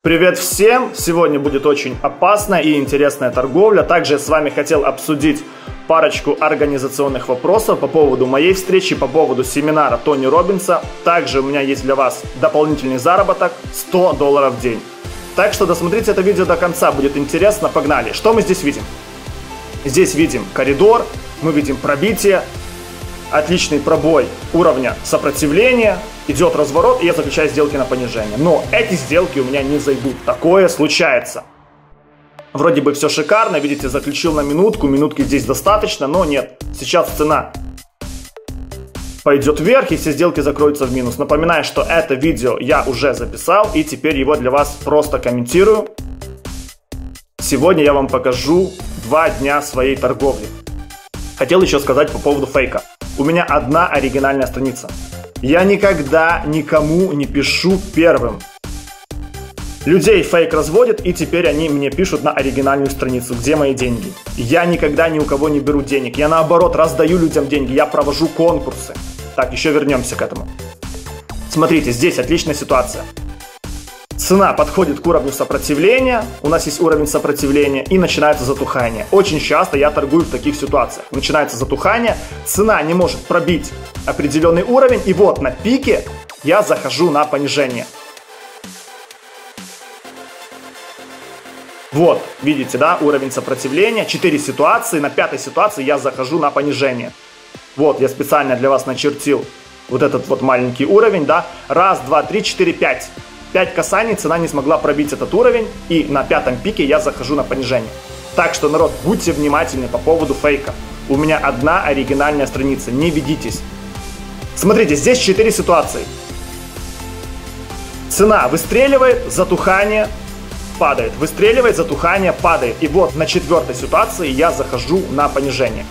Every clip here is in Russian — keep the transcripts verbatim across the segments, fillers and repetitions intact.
Привет всем! Сегодня будет очень опасная и интересная торговля. Также я с вами хотел обсудить парочку организационных вопросов по поводу моей встречи, по поводу семинара Тони Роббинса. Также у меня есть для вас дополнительный заработок сто долларов в день. Так что досмотрите это видео до конца, будет интересно. Погнали! Что мы здесь видим? Здесь видим коридор, мы видим пробитие, отличный пробой уровня сопротивления. Идет разворот, и я заключаю сделки на понижение. Но эти сделки у меня не зайдут. Такое случается. Вроде бы все шикарно. Видите, заключил на минутку. Минутки здесь достаточно, но нет. Сейчас цена пойдет вверх, и все сделки закроются в минус. Напоминаю, что это видео я уже записал, и теперь его для вас просто комментирую. Сегодня я вам покажу два дня своей торговли. Хотел еще сказать по поводу фейка. У меня одна оригинальная страница. Я никогда никому не пишу первым. Людей фейк разводит, и теперь они мне пишут на оригинальную страницу, где мои деньги. Я никогда ни у кого не беру денег. Я наоборот раздаю людям деньги, я провожу конкурсы. Так, еще вернемся к этому. Смотрите, здесь отличная ситуация. Цена подходит к уровню сопротивления, у нас есть уровень сопротивления, и начинается затухание. Очень часто я торгую в таких ситуациях. Начинается затухание, цена не может пробить определенный уровень, и вот на пике я захожу на понижение. Вот, видите, да, уровень сопротивления, четыре ситуации, на пятой ситуации я захожу на понижение. Вот, я специально для вас начертил вот этот вот маленький уровень, да, раз, два, три, четыре, пять. пять касаний, цена не смогла пробить этот уровень, и на пятом пике я захожу на понижение. Так что, народ, будьте внимательны по поводу фейка. У меня одна оригинальная страница, не ведитесь. Смотрите, здесь четыре ситуации. Цена выстреливает, затухание падает. Выстреливает, затухание падает. И вот на четвертой ситуации я захожу на понижение.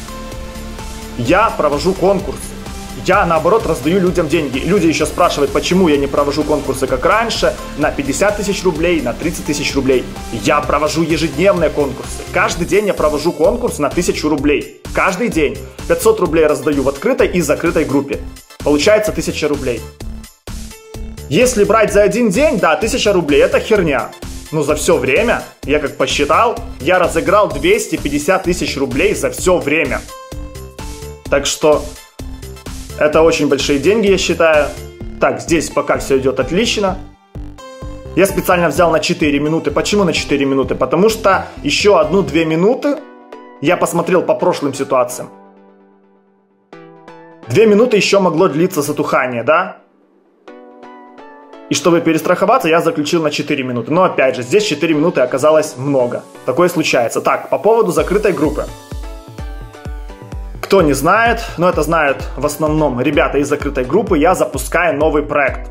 Я провожу конкурс. Я, наоборот, раздаю людям деньги. Люди еще спрашивают, почему я не провожу конкурсы, как раньше, на пятьдесят тысяч рублей, на тридцать тысяч рублей. Я провожу ежедневные конкурсы. Каждый день я провожу конкурс на тысячу рублей. Каждый день. пятьсот рублей раздаю в открытой и закрытой группе. Получается тысяча рублей. Если брать за один день, да, тысяча рублей, это херня. Но за все время, я как посчитал, я разыграл двести пятьдесят тысяч рублей за все время. Так что... это очень большие деньги, я считаю. Так, здесь пока все идет отлично. Я специально взял на четыре минуты. Почему на четыре минуты? Потому что еще одну-две минуты я посмотрел по прошлым ситуациям. Две минуты еще могло длиться затухание, да? И чтобы перестраховаться, я заключил на четыре минуты. Но опять же, здесь четыре минуты оказалось много. Такое случается. Так, по поводу закрытой группы. Кто не знает, но это знают в основном ребята из закрытой группы, я запускаю новый проект.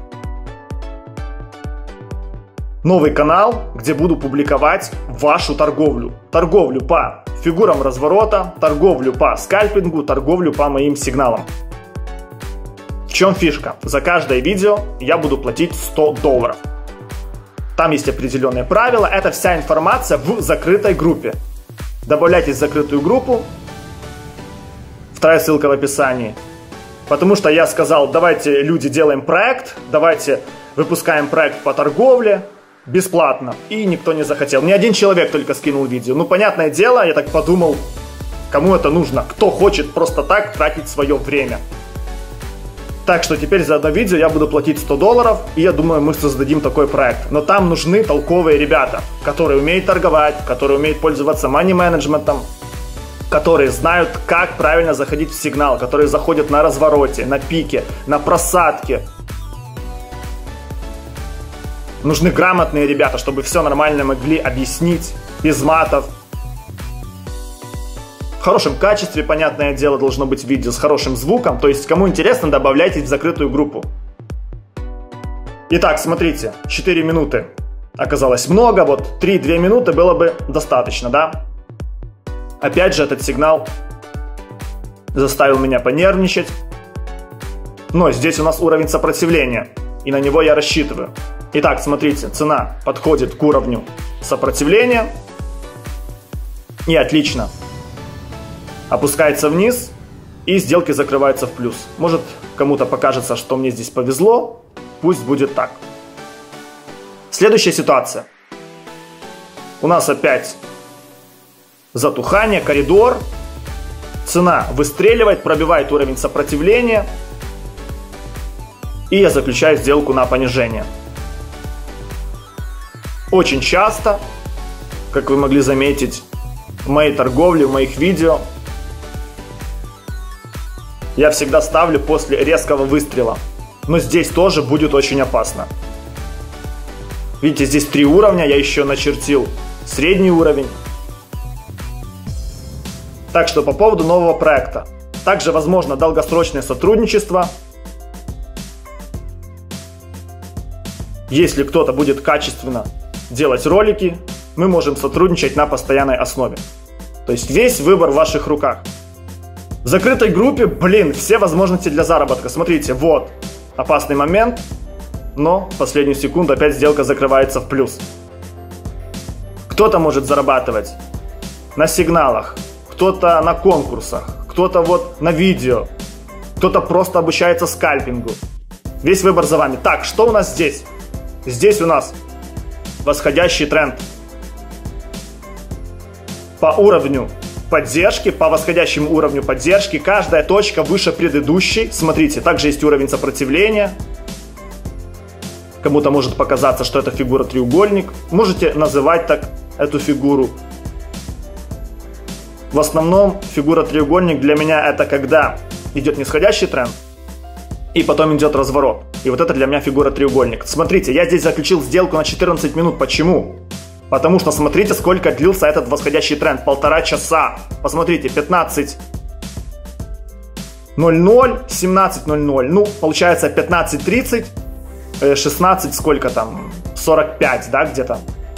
Новый канал, где буду публиковать вашу торговлю. Торговлю по фигурам разворота, торговлю по скальпингу, торговлю по моим сигналам. В чем фишка? За каждое видео я буду платить сто долларов. Там есть определенные правила, это вся информация в закрытой группе. Добавляйтесь в закрытую группу. Вторая ссылка в описании. Потому что я сказал, давайте, люди, делаем проект, давайте выпускаем проект по торговле бесплатно. И никто не захотел. Ни один человек только скинул видео. Ну, понятное дело, я так подумал, кому это нужно? Кто хочет просто так тратить свое время? Так что теперь за одно видео я буду платить сто долларов, и я думаю, мы создадим такой проект. Но там нужны толковые ребята, которые умеют торговать, которые умеют пользоваться мани-менеджментом, которые знают, как правильно заходить в сигнал, которые заходят на развороте, на пике, на просадке. Нужны грамотные ребята, чтобы все нормально могли объяснить, без матов. В хорошем качестве, понятное дело, должно быть видео с хорошим звуком. То есть, кому интересно, добавляйтесь в закрытую группу. Итак, смотрите, четыре минуты оказалось много, вот три-две минуты было бы достаточно, да? Опять же, этот сигнал заставил меня понервничать. Но здесь у нас уровень сопротивления, и на него я рассчитываю. Итак, смотрите, цена подходит к уровню сопротивления. И отлично. Опускается вниз, и сделки закрываются в плюс. Может, кому-то покажется, что мне здесь повезло. Пусть будет так. Следующая ситуация. У нас опять затухание, коридор. Цена выстреливает, пробивает уровень сопротивления. И я заключаю сделку на понижение. Очень часто, как вы могли заметить в моей торговле, в моих видео, я всегда ставлю после резкого выстрела. Но здесь тоже будет очень опасно. Видите, здесь три уровня, я еще начертил средний уровень. Так что по поводу нового проекта. Также возможно долгосрочное сотрудничество. Если кто-то будет качественно делать ролики, мы можем сотрудничать на постоянной основе. То есть весь выбор в ваших руках. В закрытой группе, блин, все возможности для заработка. Смотрите, вот опасный момент, но в последнюю секунду опять сделка закрывается в плюс. Кто-то может зарабатывать на сигналах, кто-то на конкурсах, кто-то вот на видео, кто-то просто обучается скальпингу. Весь выбор за вами. Так, что у нас здесь? Здесь у нас восходящий тренд. По уровню поддержки, по восходящему уровню поддержки, каждая точка выше предыдущей. Смотрите, также есть уровень сопротивления. Кому-то может показаться, что это фигура треугольник. Можете называть так эту фигуру. В основном фигура треугольник для меня это когда идет нисходящий тренд и потом идет разворот. И вот это для меня фигура треугольник. Смотрите, я здесь заключил сделку на четырнадцать минут. Почему? Потому что смотрите, сколько длился этот восходящий тренд. Полтора часа. Посмотрите, пятнадцать ноль ноль, семнадцать ноль ноль. Ну, получается пятнадцать тридцать, шестнадцать, сколько там? сорок пять, да, где-то?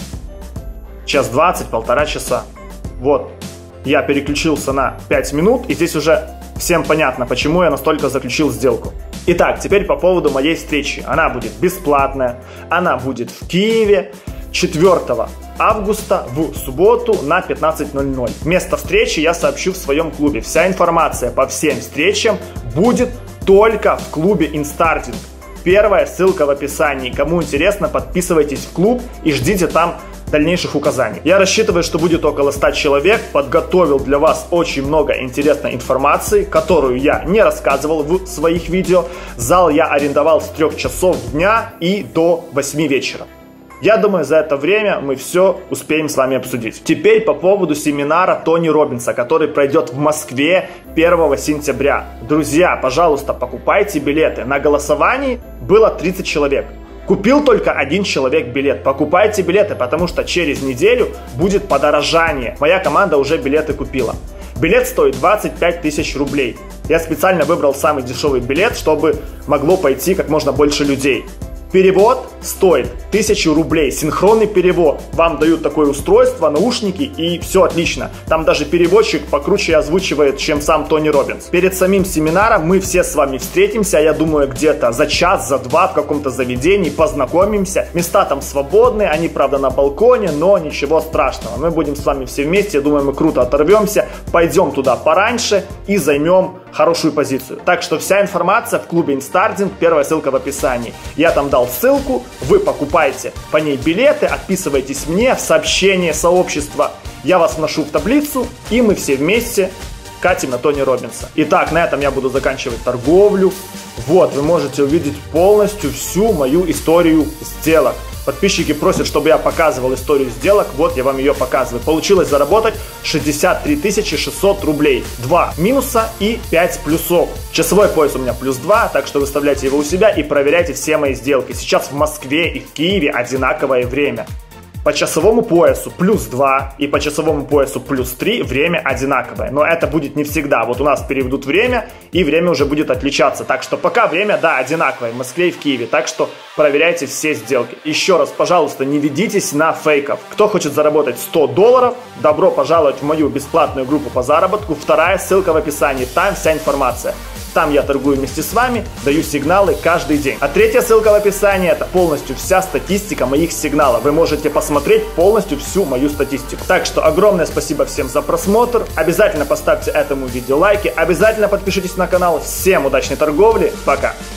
Час двадцать, полтора часа. Вот. Я переключился на пять минут, и здесь уже всем понятно, почему я настолько заключил сделку. Итак, теперь по поводу моей встречи. Она будет бесплатная, она будет в Киеве четвёртого августа в субботу на пятнадцать ноль ноль. Место встречи я сообщу в своем клубе. Вся информация по всем встречам будет только в клубе Инстардинг. Первая ссылка в описании. Кому интересно, подписывайтесь в клуб и ждите там дальнейших указаний. Я рассчитываю, что будет около ста человек. Подготовил для вас очень много интересной информации, которую я не рассказывал в своих видео. Зал я арендовал с трёх часов дня и до восьми вечера. Я думаю, за это время мы все успеем с вами обсудить. Теперь по поводу семинара Тони Роббинса, который пройдет в Москве первого сентября. Друзья, пожалуйста, покупайте билеты. На голосовании было тридцать человек. Купил только один человек билет. Покупайте билеты, потому что через неделю будет подорожание. Моя команда уже билеты купила. Билет стоит двадцать пять тысяч рублей. Я специально выбрал самый дешевый билет, чтобы могло пойти как можно больше людей. Перевод стоит тысячу рублей, синхронный перевод. Вам дают такое устройство, наушники, и все отлично. Там даже переводчик покруче озвучивает, чем сам Тони Роббинс. Перед самим семинаром мы все с вами встретимся, я думаю, где-то за час, за два в каком-то заведении, познакомимся. Места там свободные, они, правда, на балконе, но ничего страшного. Мы будем с вами все вместе, я думаю, мы круто оторвемся, пойдем туда пораньше и займем хорошую позицию. Так что вся информация в клубе Инстардинг, первая ссылка в описании. Я там дал ссылку, вы покупаете по ней билеты, отписывайтесь мне в сообщение сообщества, я вас вношу в таблицу, и мы все вместе катим на Тони Роббинса. Итак, на этом я буду заканчивать торговлю. Вот, вы можете увидеть полностью всю мою историю сделок. Подписчики просят, чтобы я показывал историю сделок, вот я вам ее показываю. Получилось заработать шестьдесят три тысячи шестьсот рублей. два минуса и пять плюсов. Часовой пояс у меня плюс два, так что выставляйте его у себя и проверяйте все мои сделки. Сейчас в Москве и в Киеве одинаковое время. По часовому поясу плюс два и по часовому поясу плюс три время одинаковое. Но это будет не всегда. Вот у нас переведут время, и время уже будет отличаться. Так что пока время, да, одинаковое в Москве и в Киеве. Так что проверяйте все сделки. Еще раз, пожалуйста, не ведитесь на фейков. Кто хочет заработать сто долларов, добро пожаловать в мою бесплатную группу по заработку. Вторая ссылка в описании. Там вся информация. Там я торгую вместе с вами, даю сигналы каждый день. А третья ссылка в описании — это полностью вся статистика моих сигналов. Вы можете посмотреть полностью всю мою статистику. Так что огромное спасибо всем за просмотр. Обязательно поставьте этому видео лайки. Обязательно подпишитесь на канал. Всем удачной торговли. Пока.